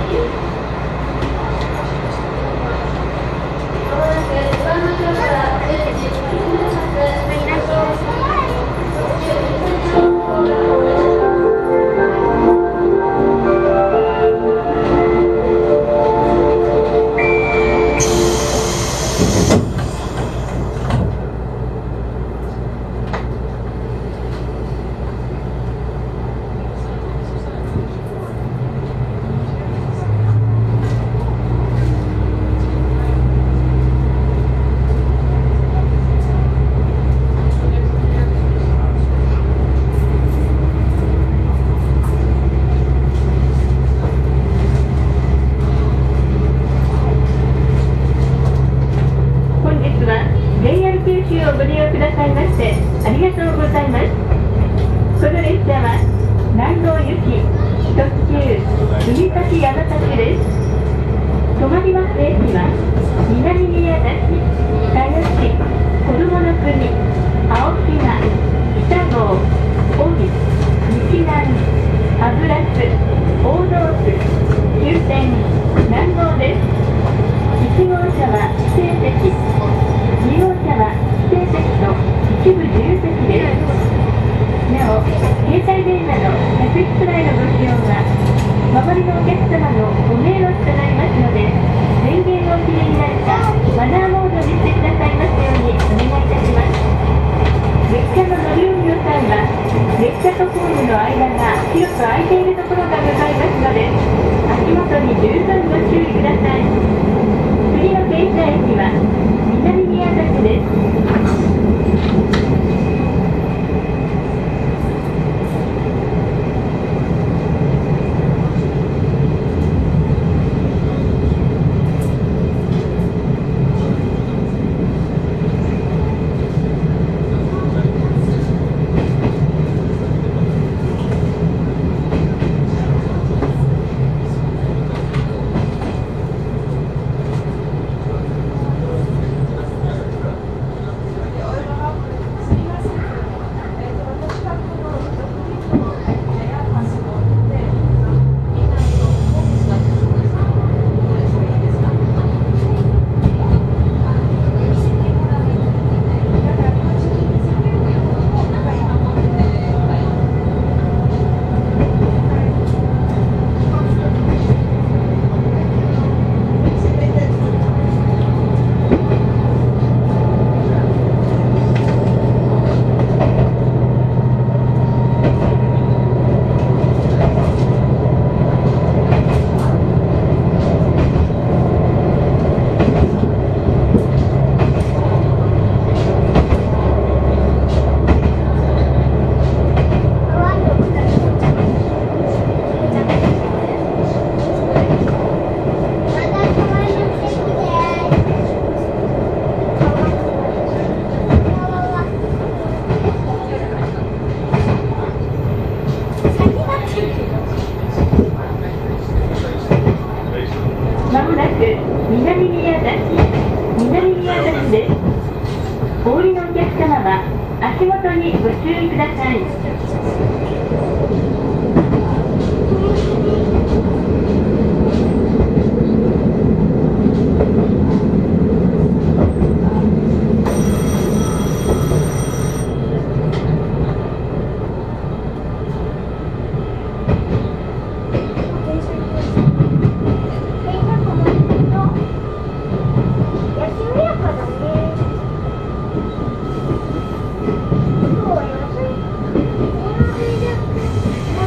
「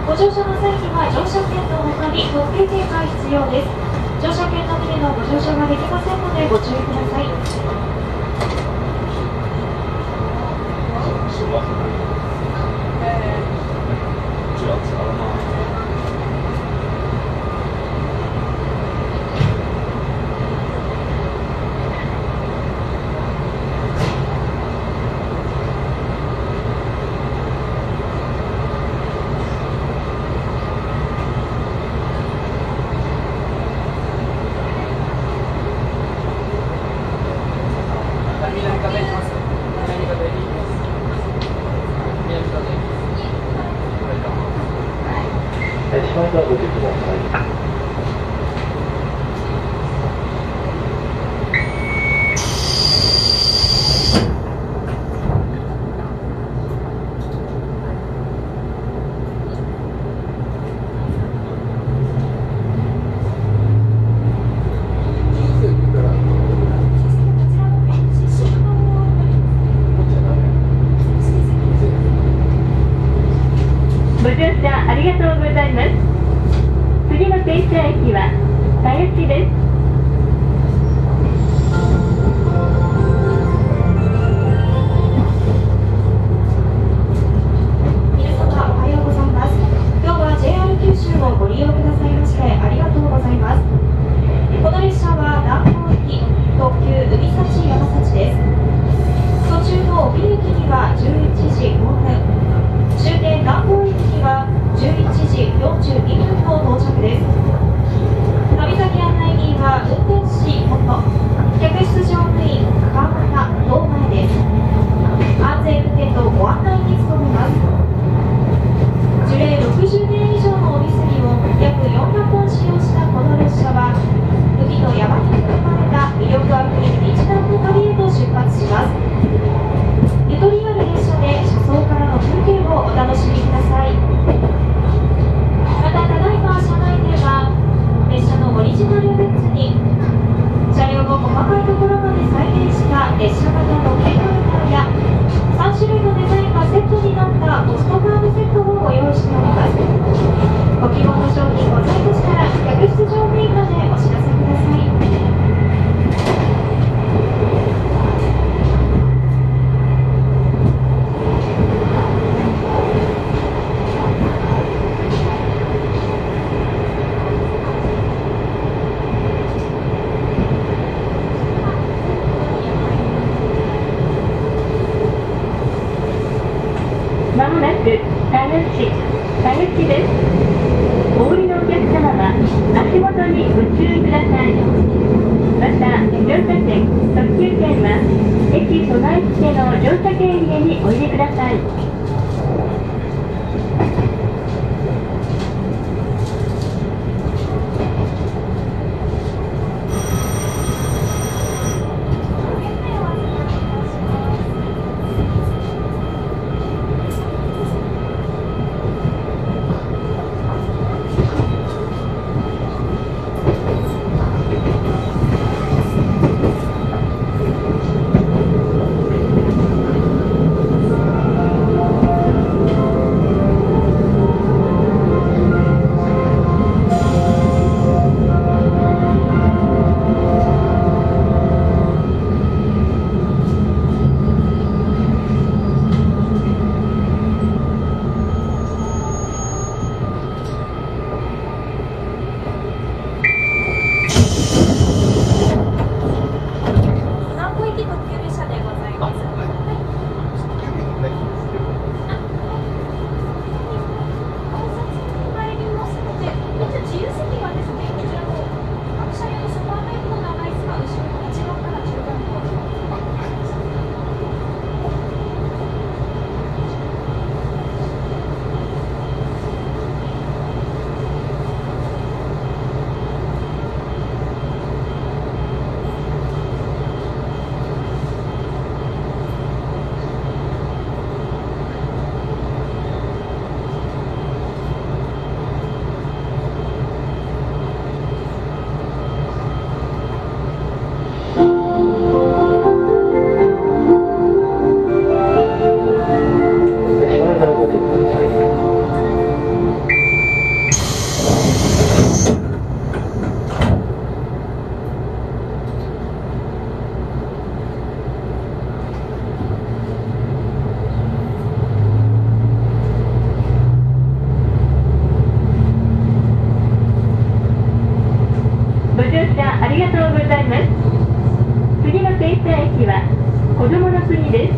ご乗車の際には乗車券の他に特急券が必要です。乗車券のみでのご乗車ができませんのでご注意ください。 ご乗車ありがとうございます。次の停車駅は田吉です。 皆様おはようございます。今日は JR 九州をご利用くださいましてありがとうございます。この列車は南港行き特急海幸山幸です。途中の帯駅には11時5分、終点南港駅には11時42分の到着です。旅先案内人は運転士本、客室乗務員川村堂前です。安全運転とご案内に努めます。樹齢60年以上の折り杉を約400本使用したこの列車は、海と山に囲まれた魅力あふれる日南の旅へと出発します。ゆとりある列車で車窓からの風景をお楽しみください。また、ただいま車内では列車のオリジナルグッズに車両の細かいところまで再現した列車型のケーブルカーや3種類のデザインがセットになったポストカードセットをご用意しております。ご希望の商品ございましたら客室乗務員までお知らせください。 まもなく田吉です。お降りのお客様は足元にご注意ください。また、乗車券、特急券は駅備え付けの乗車券入れにお入れください。 ありがとうございます。次の停車駅は子どもの国です。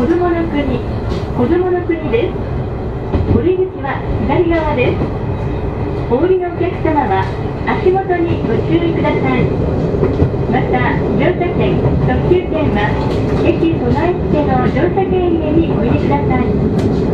子供の国、子供の国です。降り口は左側です。お降りのお客様は足元にご注意ください。また、乗車券、特急券は駅備え付けの乗車券入れにお入れください。